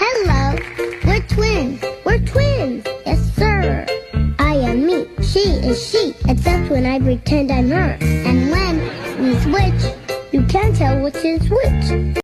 Hello, we're twins. We're twins. Yes, sir. I am me. She is she. Except when I pretend I'm her. And when we switch, you can't tell which is which.